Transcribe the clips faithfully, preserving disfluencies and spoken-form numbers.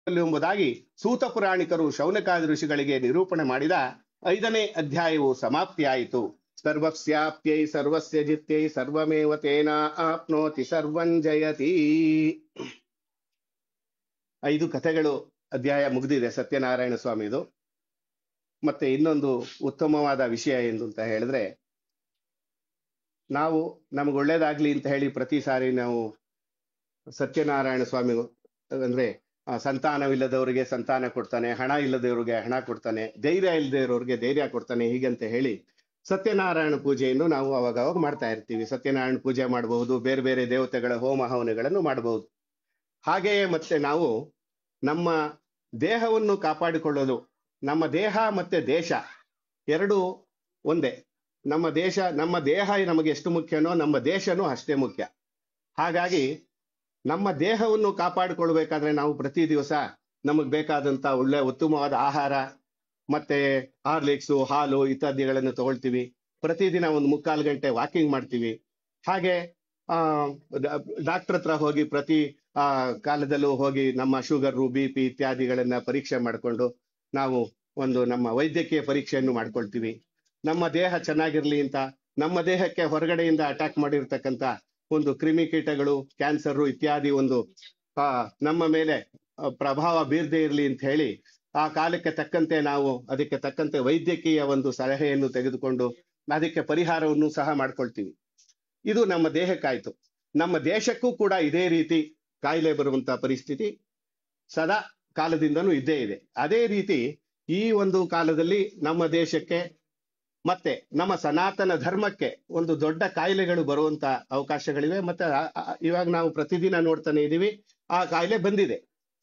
ಎಂಬುದಾಗಿ ಸೂತ ಪುರಾಣಿಕರು ಶೌನಕಾದಿ ಋಷಿಗಳಿಗೆ ನಿರೂಪಣೆ ಮಾಡಿದ ಐದನೇ ಅಧ್ಯಾಯವು ಸಮಾಪ್ತಿಯಾಯಿತು. ಸರ್ವಸ್ಯಾಪ್ಯೈ ಸರ್ವಸ್ಯ ಜಿತ್ಯೈ ಸರ್ವಮೇವ ತೇನ ಆಪ್ನೋತಿ ಸರ್ವಂ ಜಯತಿ. ಐದು ಕಥೆಗಳು ಅಧ್ಯಾಯ ಮುಗಿದಿದೆ ಸತ್ಯನಾರಾಯಣ ಸ್ವಾಮಿದು. ಮತ್ತೆ ಇನ್ನೊಂದು ಉತ್ತಮವಾದ ವಿಷಯ ಎಂದು ಅಂತ ಹೇಳಿದ್ರೆ, ನಾವು ನಮ್ಗೆ ಒಳ್ಳೇದಾಗ್ಲಿ ಅಂತ ಹೇಳಿ ಪ್ರತಿ ಸಾರಿ ನಾವು ಸತ್ಯನಾರಾಯಣ ಸ್ವಾಮಿ ಅಂದ್ರೆ ಸಂತಾನವಿಲ್ಲದವರಿಗೆ ಸಂತಾನ ಕೊಡ್ತಾನೆ, ಹಣ ಇಲ್ಲದವರಿಗೆ ಹಣ ಕೊಡ್ತಾನೆ, ಧೈರ್ಯ ಇಲ್ಲದೆ ಇರೋರಿಗೆ ಧೈರ್ಯ ಕೊಡ್ತಾನೆ, ಹೀಗಂತ ಹೇಳಿ ಸತ್ಯನಾರಾಯಣ ಪೂಜೆಯನ್ನು ನಾವು ಅವಾಗ ಅವಾಗ ಮಾಡ್ತಾ ಇರ್ತೀವಿ. ಸತ್ಯನಾರಾಯಣ ಪೂಜೆ ಮಾಡಬಹುದು, ಬೇರೆ ಬೇರೆ ದೇವತೆಗಳ ಹೋಮ ಹವನಗಳನ್ನು ಮಾಡಬಹುದು. ಹಾಗೆಯೇ ಮತ್ತೆ ನಾವು ನಮ್ಮ ದೇಹವನ್ನು ಕಾಪಾಡಿಕೊಳ್ಳೋದು, ನಮ್ಮ ದೇಹ ಮತ್ತೆ ದೇಶ ಎರಡು ಒಂದೇ. ನಮ್ಮ ದೇಶ ನಮ್ಮ ದೇಹ ನಮಗೆ ಎಷ್ಟು ಮುಖ್ಯನೋ ನಮ್ಮ ದೇಶನೂ ಅಷ್ಟೇ ಮುಖ್ಯ. ಹಾಗಾಗಿ ನಮ್ಮ ದೇಹವನ್ನು ಕಾಪಾಡಿಕೊಳ್ಬೇಕಾದ್ರೆ ನಾವು ಪ್ರತಿ ದಿವಸ ನಮಗ್ ಬೇಕಾದಂತ ಒಳ್ಳೆ ಉತ್ತಮವಾದ ಆಹಾರ ಮತ್ತೆ ಹಾರ್ಲಿಕ್ಸು, ಹಾಲು ಇತ್ಯಾದಿಗಳನ್ನು ತಗೊಳ್ತೀವಿ. ಪ್ರತಿದಿನ ಒಂದು ಮುಕ್ಕಾಲು ಗಂಟೆ ವಾಕಿಂಗ್ ಮಾಡ್ತೀವಿ. ಹಾಗೆ ಆ ಡಾಕ್ಟರ್ ಹತ್ರ ಹೋಗಿ ಪ್ರತಿ ಆ ಕಾಲದಲ್ಲೂ ಹೋಗಿ ನಮ್ಮ ಶುಗರು, ಬಿ ಪಿ ಇತ್ಯಾದಿಗಳನ್ನ ಪರೀಕ್ಷೆ ಮಾಡಿಕೊಂಡು ನಾವು ಒಂದು ನಮ್ಮ ವೈದ್ಯಕೀಯ ಪರೀಕ್ಷೆಯನ್ನು ಮಾಡ್ಕೊಳ್ತೀವಿ. ನಮ್ಮ ದೇಹ ಚೆನ್ನಾಗಿರ್ಲಿ ಅಂತ ನಮ್ಮ ದೇಹಕ್ಕೆ ಹೊರಗಡೆಯಿಂದ ಅಟ್ಯಾಕ್ ಮಾಡಿರ್ತಕ್ಕಂಥ ಒಂದು ಕ್ರಿಮಿಕೀಟಗಳು, ಕ್ಯಾನ್ಸರ್ ಇತ್ಯಾದಿ ಒಂದು ಆ ನಮ್ಮ ಮೇಲೆ ಪ್ರಭಾವ ಬೀರದೇ ಇರಲಿ ಅಂತ ಹೇಳಿ ಆ ಕಾಲಕ್ಕೆ ತಕ್ಕಂತೆ ನಾವು ಅದಕ್ಕೆ ತಕ್ಕಂತೆ ವೈದ್ಯಕೀಯ ಒಂದು ಸಲಹೆಯನ್ನು ತೆಗೆದುಕೊಂಡು ಅದಕ್ಕೆ ಪರಿಹಾರವನ್ನು ಸಹ ಮಾಡ್ಕೊಳ್ತೀವಿ. ಇದು ನಮ್ಮ ದೇಹಕ್ಕಾಯ್ತು. ನಮ್ಮ ದೇಶಕ್ಕೂ ಕೂಡ ಇದೇ ರೀತಿ ಕಾಯಿಲೆ ಬರುವಂತ ಪರಿಸ್ಥಿತಿ ಸದಾ ಕಾಲದಿಂದನೂ ಇದ್ದೇ ಇದೆ. ಅದೇ ರೀತಿ ಈ ಒಂದು ಕಾಲದಲ್ಲಿ ನಮ್ಮ ದೇಶಕ್ಕೆ ಮತ್ತೆ ನಮ್ಮ ಸನಾತನ ಧರ್ಮಕ್ಕೆ ಒಂದು ದೊಡ್ಡ ಕಾಯಿಲೆಗಳು ಬರುವಂತ ಅವಕಾಶಗಳಿವೆ. ಮತ್ತೆ ಇವಾಗ ನಾವು ಪ್ರತಿದಿನ ನೋಡ್ತಾನೆ ಇದ್ದೀವಿ, ಆ ಕಾಯಿಲೆ ಬಂದಿದೆ.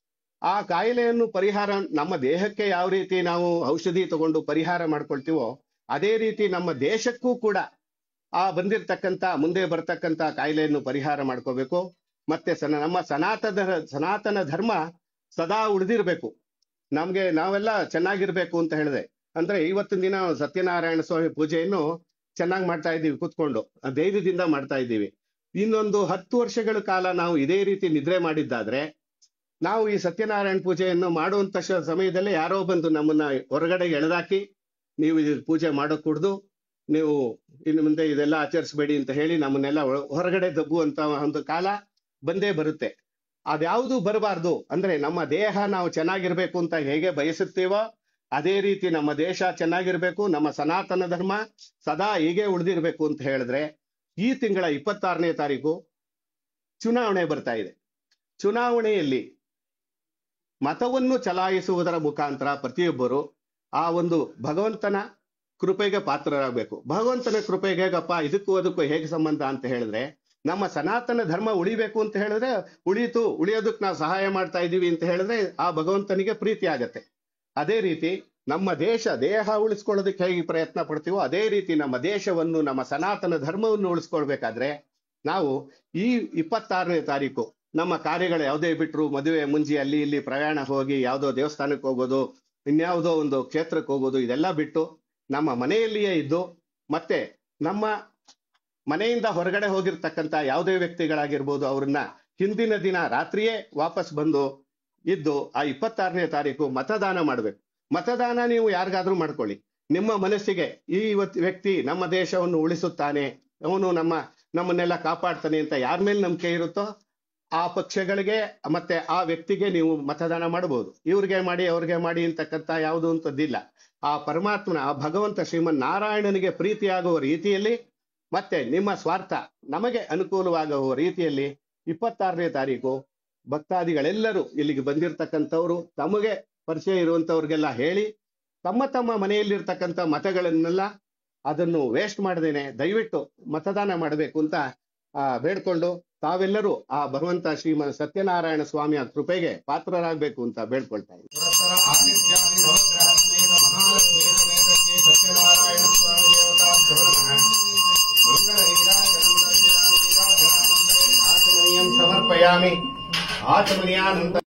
ಆ ಕಾಯಿಲೆಯನ್ನು ಪರಿಹಾರ ನಮ್ಮ ದೇಹಕ್ಕೆ ಯಾವ ರೀತಿ ನಾವು ಔಷಧಿ ತಗೊಂಡು ಪರಿಹಾರ ಮಾಡ್ಕೊಳ್ತೀವೋ ಅದೇ ರೀತಿ ನಮ್ಮ ದೇಶಕ್ಕೂ ಕೂಡ ಆ ಬಂದಿರತಕ್ಕಂತ ಮುಂದೆ ಬರ್ತಕ್ಕಂತ ಕಾಯಿಲೆಯನ್ನು ಪರಿಹಾರ ಮಾಡ್ಕೋಬೇಕು. ಮತ್ತೆ ಸನ ನಮ್ಮ ಸನಾತನ ಸನಾತನ ಧರ್ಮ ಸದಾ ಉಳಿದಿರ್ಬೇಕು. ನಮ್ಗೆ ನಾವೆಲ್ಲ ಚೆನ್ನಾಗಿರ್ಬೇಕು ಅಂತ ಹೇಳಿದೆ ಅಂದ್ರೆ ಇವತ್ತಿನ ದಿನ ಸತ್ಯನಾರಾಯಣ ಸ್ವಾಮಿ ಪೂಜೆಯನ್ನು ಚೆನ್ನಾಗಿ ಮಾಡ್ತಾ ಇದ್ದೀವಿ, ಕೂತ್ಕೊಂಡು ಧೈರ್ಯದಿಂದ ಮಾಡ್ತಾ ಇದ್ದೀವಿ. ಇನ್ನೊಂದು ಹತ್ತು ವರ್ಷಗಳ ಕಾಲ ನಾವು ಇದೇ ರೀತಿ ನಿದ್ರೆ ಮಾಡಿದ್ದಾದ್ರೆ ನಾವು ಈ ಸತ್ಯನಾರಾಯಣ ಪೂಜೆಯನ್ನು ಮಾಡುವಂತ ಸಮಯದಲ್ಲಿ ಯಾರೋ ಬಂದು ನಮ್ಮನ್ನ ಹೊರಗಡೆ ಎಳೆದಾಕಿ ನೀವು ಇದು ಪೂಜೆ ಮಾಡೋಕ್ ಕುಡ್ದು ನೀವು ಇನ್ನು ಮುಂದೆ ಇದೆಲ್ಲ ಆಚರಿಸಬೇಡಿ ಅಂತ ಹೇಳಿ ನಮ್ಮನ್ನೆಲ್ಲ ಹೊರಗಡೆ ದಬ್ಬುವಂತ ಒಂದು ಕಾಲ ಬಂದೇ ಬರುತ್ತೆ. ಅದ್ಯಾವುದು ಬರಬಾರ್ದು. ಅಂದ್ರೆ ನಮ್ಮ ದೇಹ ನಾವು ಚೆನ್ನಾಗಿರ್ಬೇಕು ಅಂತ ಹೇಗೆ ಬಯಸುತ್ತೀವೋ ಅದೇ ರೀತಿ ನಮ್ಮ ದೇಶ ಚೆನ್ನಾಗಿರ್ಬೇಕು, ನಮ್ಮ ಸನಾತನ ಧರ್ಮ ಸದಾ ಹೀಗೆ ಉಳಿದಿರ್ಬೇಕು ಅಂತ ಹೇಳಿದ್ರೆ ಈ ತಿಂಗಳ ಇಪ್ಪತ್ತಾರನೇ ತಾರೀಕು ಚುನಾವಣೆ ಬರ್ತಾ ಇದೆ. ಚುನಾವಣೆಯಲ್ಲಿ ಮತವನ್ನು ಚಲಾಯಿಸುವುದರ ಮುಖಾಂತರ ಪ್ರತಿಯೊಬ್ಬರು ಆ ಒಂದು ಭಗವಂತನ ಕೃಪೆಗೆ ಪಾತ್ರರಾಗಬೇಕು. ಭಗವಂತನ ಕೃಪೆಗೆ ಹೇಗಪ್ಪ, ಇದಕ್ಕೂ ಅದಕ್ಕೂ ಹೇಗೆ ಸಂಬಂಧ ಅಂತ ಹೇಳಿದ್ರೆ ನಮ್ಮ ಸನಾತನ ಧರ್ಮ ಉಳಿಬೇಕು ಅಂತ ಹೇಳಿದ್ರೆ ಉಳಿತು ಉಳಿಯೋದಕ್ಕೆ ನಾವು ಸಹಾಯ ಮಾಡ್ತಾ ಇದ್ದೀವಿ ಅಂತ ಹೇಳಿದ್ರೆ ಆ ಭಗವಂತನಿಗೆ ಪ್ರೀತಿ ಆಗತ್ತೆ. ಅದೇ ರೀತಿ ನಮ್ಮ ದೇಶ ದೇಹ ಉಳಿಸ್ಕೊಳ್ಳೋದಕ್ಕೆ ಹೇಗೆ ಪ್ರಯತ್ನ ಪಡ್ತೀವೋ ಅದೇ ರೀತಿ ನಮ್ಮ ದೇಶವನ್ನು ನಮ್ಮ ಸನಾತನ ಧರ್ಮವನ್ನು ಉಳಿಸ್ಕೊಳ್ಬೇಕಾದ್ರೆ ನಾವು ಈ ಇಪ್ಪತ್ತಾರನೇ ತಾರೀಕು ನಮ್ಮ ಕಾರ್ಯಗಳು ಯಾವುದೇ ಬಿಟ್ಟರು ಮದುವೆ ಮುಂಜಿ ಅಲ್ಲಿ ಇಲ್ಲಿ ಪ್ರಯಾಣ ಹೋಗಿ ಯಾವುದೋ ದೇವಸ್ಥಾನಕ್ಕೆ ಹೋಗೋದು, ಇನ್ಯಾವುದೋ ಒಂದು ಕ್ಷೇತ್ರಕ್ಕೆ ಹೋಗೋದು, ಇದೆಲ್ಲ ಬಿಟ್ಟು ನಮ್ಮ ಮನೆಯಲ್ಲಿಯೇ ಇದ್ದು ಮತ್ತೆ ನಮ್ಮ ಮನೆಯಿಂದ ಹೊರಗಡೆ ಹೋಗಿರ್ತಕ್ಕಂಥ ಯಾವುದೇ ವ್ಯಕ್ತಿಗಳಾಗಿರ್ಬೋದು ಅವ್ರನ್ನ ಹಿಂದಿನ ದಿನ ರಾತ್ರಿಯೇ ವಾಪಸ್ ಬಂದು ಇದ್ದು ಆ ಇಪ್ಪತ್ತಾರನೇ ತಾರೀಕು ಮತದಾನ ಮಾಡ್ಬೇಕು. ಮತದಾನ ನೀವು ಯಾರಿಗಾದ್ರೂ ಮಾಡ್ಕೊಳ್ಳಿ. ನಿಮ್ಮ ಮನಸ್ಸಿಗೆ ಈ ವ್ಯಕ್ತಿ ನಮ್ಮ ದೇಶವನ್ನು ಉಳಿಸುತ್ತಾನೆ, ಅವನು ನಮ್ಮ ನಮ್ಮನ್ನೆಲ್ಲ ಕಾಪಾಡ್ತಾನೆ ಅಂತ ಯಾರ ಮೇಲೆ ನಂಬಿಕೆ ಇರುತ್ತೋ ಆ ಪಕ್ಷಗಳಿಗೆ ಮತ್ತೆ ಆ ವ್ಯಕ್ತಿಗೆ ನೀವು ಮತದಾನ ಮಾಡಬಹುದು. ಇವ್ರಿಗೆ ಮಾಡಿ ಅವ್ರಿಗೆ ಮಾಡಿ ಅಂತಕ್ಕಂಥ ಯಾವುದು ಅಂತದ್ದಿಲ್ಲ. ಆ ಪರಮಾತ್ಮನ ಆ ಭಗವಂತ ಶ್ರೀಮನ್ ನಾರಾಯಣನಿಗೆ ಪ್ರೀತಿಯಾಗುವ ರೀತಿಯಲ್ಲಿ ಮತ್ತೆ ನಿಮ್ಮ ಸ್ವಾರ್ಥ ನಮಗೆ ಅನುಕೂಲವಾಗುವ ರೀತಿಯಲ್ಲಿ ಇಪ್ಪತ್ತಾರನೇ ತಾರೀಕು ಭಕ್ತಾದಿಗಳೆಲ್ಲರೂ ಇಲ್ಲಿಗೆ ಬಂದಿರತಕ್ಕಂಥವ್ರು ತಮಗೆ ಪರಿಚಯ ಇರುವಂತವ್ರಿಗೆಲ್ಲ ಹೇಳಿ ತಮ್ಮ ತಮ್ಮ ಮನೆಯಲ್ಲಿರ್ತಕ್ಕಂಥ ಮತಗಳನ್ನೆಲ್ಲ ಅದನ್ನು ವೇಸ್ಟ್ ಮಾಡದೇನೆ ದಯವಿಟ್ಟು ಮತದಾನ ಮಾಡಬೇಕು ಅಂತ ಆ ಬೇಡ್ಕೊಂಡು ತಾವೆಲ್ಲರೂ ಆ ಭಗವಂತ ಶ್ರೀಮನ್ ಸತ್ಯನಾರಾಯಣ ಸ್ವಾಮಿಯ ಕೃಪೆಗೆ ಪಾತ್ರರಾಗಬೇಕು ಅಂತ ಬೇಡ್ಕೊಳ್ತಾ ಇದ್ದೀನಿ. ಸಮರ್ಪಯಾಮಿ ಆಚಮನೀಯಾನಂತರ